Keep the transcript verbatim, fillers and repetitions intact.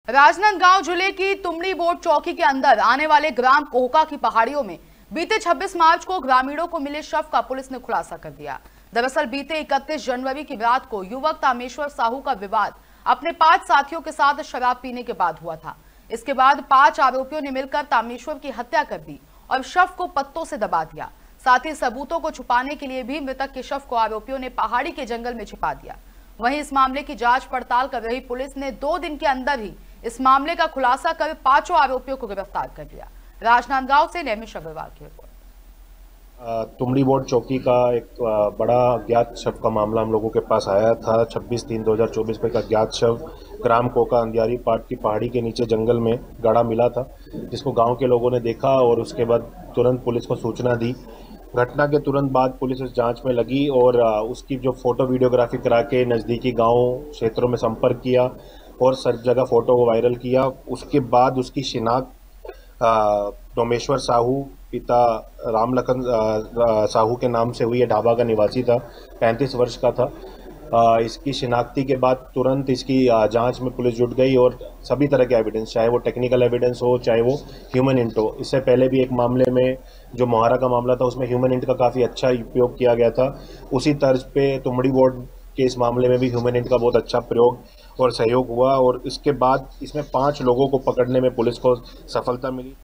राजनांदगांव जिले की तुमड़ी बोर्ड चौकी के अंदर आने वाले ग्राम कोहका की पहाड़ियों में बीते छब्बीस मार्च को ग्रामीणों को मिले शव का पुलिस ने खुलासा कर दिया। दरअसल बीते इकतीस जनवरी की रात को युवक तामेश्वर साहू का विवाद अपने पांच साथियों के साथ शराब पीने के बाद हुआ था। इसके बाद पांच आरोपियों ने मिलकर तामेश्वर की हत्या कर दी और शव को पत्तों से दबा दिया। साथ ही सबूतों को छुपाने के लिए भी मृतक के शव को आरोपियों ने पहाड़ी के जंगल में छिपा दिया। वहीं इस मामले की जांच पड़ताल कर रही पुलिस ने दो दिन के अंदर ही इस मामले का खुलासा कर पांचों आरोपियों को गिरफ्तार कर लिया। राजनांदगांव से नैमिष अग्रवाल की रिपोर्ट। तुमड़ी बोर्ड चौकी का एक बड़ा अज्ञात शव का मामला हम लोगों के पास आया था। छब्बीस तीन दो हज़ार चौबीस को एक अज्ञात शव ग्राम कोका अंधियारी पाट की पहाड़ी के नीचे जंगल में गड़ा मिला था, जिसको गांव के लोगों ने देखा और उसके बाद तुरंत पुलिस को सूचना दी। घटना के तुरंत बाद पुलिस इस जांच में लगी और उसकी जो फोटो वीडियोग्राफी करा के नज़दीकी गाँव क्षेत्रों में संपर्क किया और सब जगह फोटो को वायरल किया। उसके बाद उसकी शिनाख्त तामेश्वर साहू पिता राम लखन साहू के नाम से हुई। ढाबा का निवासी था, पैंतीस वर्ष का था। आ, इसकी शिनाख्ती के बाद तुरंत इसकी जांच में पुलिस जुट गई और सभी तरह के एविडेंस, चाहे वो टेक्निकल एविडेंस हो चाहे वो ह्यूमन इंट हो। इससे पहले भी एक मामले में जो मोहारा का मामला था उसमें ह्यूमन इंट का काफ़ी अच्छा उपयोग किया गया था। उसी तर्ज पे तुमड़ी बोर्ड के इस मामले में भी ह्यूमन इंट का बहुत अच्छा प्रयोग और सहयोग हुआ और इसके बाद इसमें पाँच लोगों को पकड़ने में पुलिस को सफलता मिली।